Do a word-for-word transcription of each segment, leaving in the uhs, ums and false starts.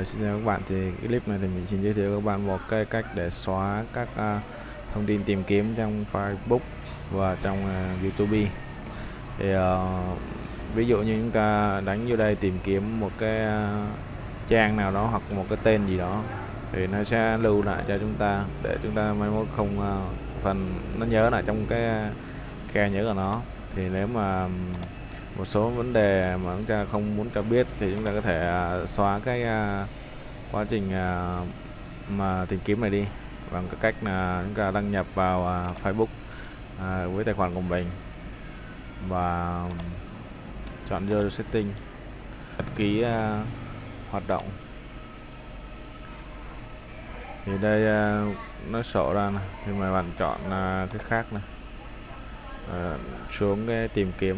À, xin chào các bạn, thì cái clip này thì mình xin giới thiệu với các bạn một cái cách để xóa các uh, thông tin tìm kiếm trong Facebook và trong uh, YouTube. Thì uh, ví dụ như chúng ta đánh vô đây tìm kiếm một cái uh, trang nào đó hoặc một cái tên gì đó thì nó sẽ lưu lại cho chúng ta để chúng ta mai mốt không uh, phần nó nhớ lại trong cái uh, khe nhớ của nó. Thì nếu mà một số vấn đề mà chúng ta không muốn cho biết thì chúng ta có thể uh, xóa cái uh, quá trình uh, mà tìm kiếm này đi bằng cái cách là chúng ta đăng nhập vào uh, Facebook uh, với tài khoản của mình và chọn vô setting, nhật ký uh, hoạt động. Thì đây uh, nó sổ ra này, thì mà bạn chọn uh, cái khác này, uh, xuống cái tìm kiếm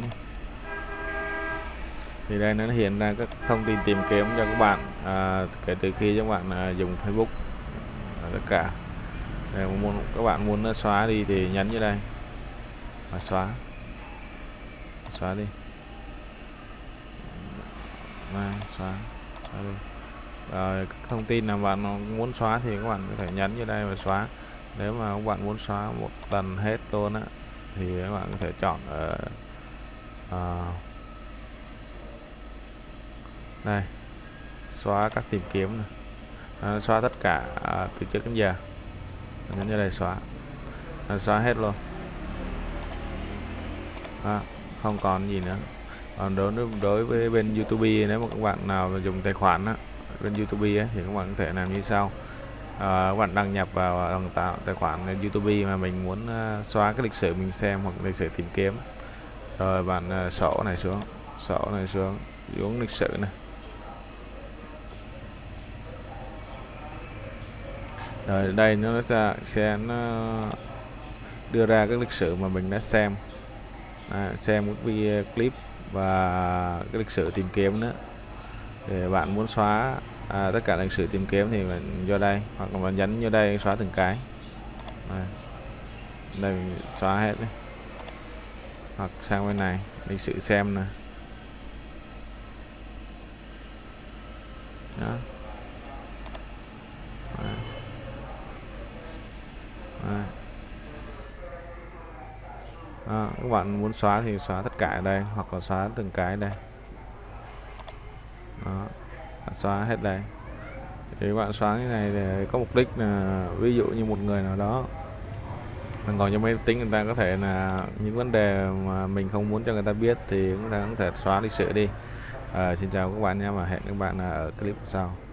thì đây nó hiện ra các thông tin tìm kiếm cho các bạn à, kể từ khi các bạn à, dùng Facebook à, tất cả. Nếu muốn các bạn muốn xóa đi thì nhấn như đây và xóa xóa đi, à, xóa, xóa đi. Rồi các thông tin nào bạn muốn xóa thì các bạn có thể nhấn như đây và xóa. Nếu mà các bạn muốn xóa một lần hết luôn á thì các bạn có thể chọn ở uh, đây, xóa các tìm kiếm này. À, xóa tất cả à, từ trước đến giờ, nhấn như đây xóa, à, xóa hết luôn, à, không còn gì nữa. Còn đối đối với bên YouTube, nếu mà các bạn nào dùng tài khoản á, bên YouTube ấy, thì các bạn có thể làm như sau. À, các bạn đăng nhập vào tạo tài khoản YouTube mà mình muốn uh, xóa cái lịch sử mình xem hoặc lịch sử tìm kiếm, rồi bạn uh, sổ này xuống, sổ này xuống, xuống lịch sử này. Rồi đây nó sẽ, sẽ nó đưa ra các lịch sử mà mình đã xem, à, xem các video clip và cái lịch sử tìm kiếm nữa. Để bạn muốn xóa à, tất cả lịch sử tìm kiếm thì mình vô đây, hoặc là mình nhấn vô đây xóa từng cái. Đây, đây mình xóa hết đấy. Hoặc sang bên này lịch sử xem nè. Đó. Đó. À. À, các bạn muốn xóa thì xóa tất cả ở đây hoặc là xóa từng cái đây. Đó, xóa hết đây. Thì các bạn xóa cái này để có mục đích là ví dụ như một người nào đó mình còn trong máy tính, người ta có thể là những vấn đề mà mình không muốn cho người ta biết thì chúng ta có thể xóa lịch sử đi. À, xin chào các bạn nha, và hẹn các bạn ở clip sau.